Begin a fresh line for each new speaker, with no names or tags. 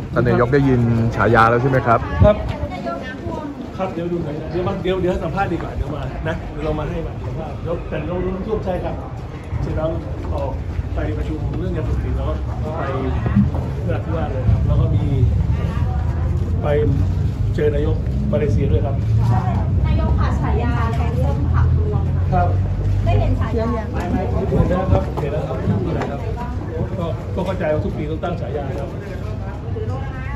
ท่านนายกได้ยินฉายาแล้วใช่ไหมครับ
ครับครับเดี๋ยวดูหน่อยเดี๋ยวสัมภาษณ์ดีกว่าเดี๋ยวมานะเดี๋ยวเรามาให้มาสัมภาษณ์แต่เราร่วมใช่ครับเสร็จแล้วออกไปประชุมเรื่องยาเสพติดแล้วก็ไปเพื่อที่ว่าเลยครับแล้วก็มีไปเจอนายกมาเลเซียด้วยครับ
นายกค่ะฉายาแกงส้มผักรวม
ครับ
ได้เห็นฉายา
ไม่เห็นแล้วครับเห็นแล้วครับก็เข้าใจว่าทุกปีต้องตั้งฉายาครับ